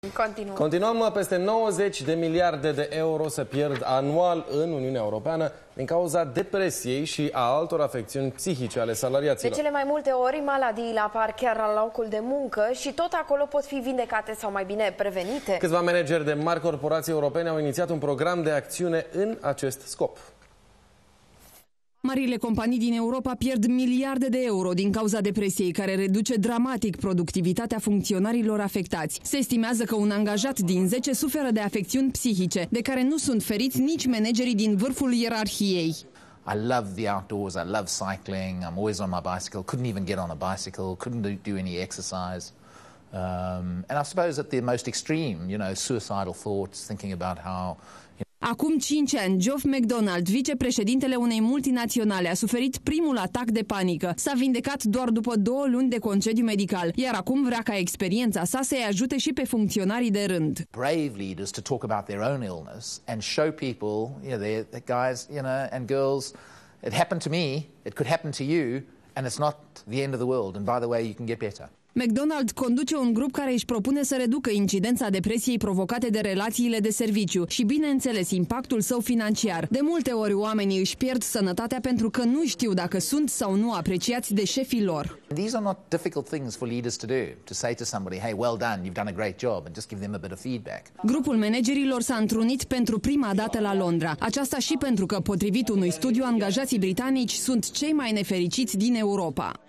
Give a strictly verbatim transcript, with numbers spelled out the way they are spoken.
Continuăm. Continuăm. Peste nouăzeci de miliarde de euro se pierd anual în Uniunea Europeană din cauza depresiei și a altor afecțiuni psihice ale salariaților. De cele mai multe ori, maladiile apar chiar la locul de muncă și tot acolo pot fi vindecate sau mai bine prevenite. Câțiva manageri de mari corporații europene au inițiat un program de acțiune în acest scop. Marile companii din Europa pierd miliarde de euro din cauza depresiei, care reduce dramatic productivitatea funcționarilor afectați. Se estimează că un angajat din zece suferă de afecțiuni psihice, de care nu sunt feriți nici managerii din vârful ierarhiei. I love the outdoors, I love cycling, I'm always on my bicycle, couldn't even get on a bicycle, couldn't do any exercise. Um, and I suppose at the most extreme, you know, suicidal thoughts, thinking about how... Acum cinci ani, Geoff McDonald, vicepreședintele unei multinaționale, a suferit primul atac de panică. S-a vindecat doar după două luni de concediu medical, iar acum vrea ca experiența sa să-i ajute și pe funcționarii de rând. Brave leaders to talk about their own illness and show people, you know, the guys, you know, and girls, it happened to me, it could happen to you, and it's not the end of the world, and by the way, you can get better. McDonald conduce un grup care își propune să reducă incidența depresiei provocate de relațiile de serviciu și, bineînțeles, impactul său financiar. De multe ori oamenii își pierd sănătatea pentru că nu știu dacă sunt sau nu apreciați de șefii lor. These are not difficult things for leaders to do, to say to somebody, hey, well done, you've done a great job, and just give them a bit of feedback. Grupul managerilor s-a întrunit pentru prima dată la Londra. Aceasta și pentru că, potrivit unui studiu, angajații britanici sunt cei mai nefericiți din Europa.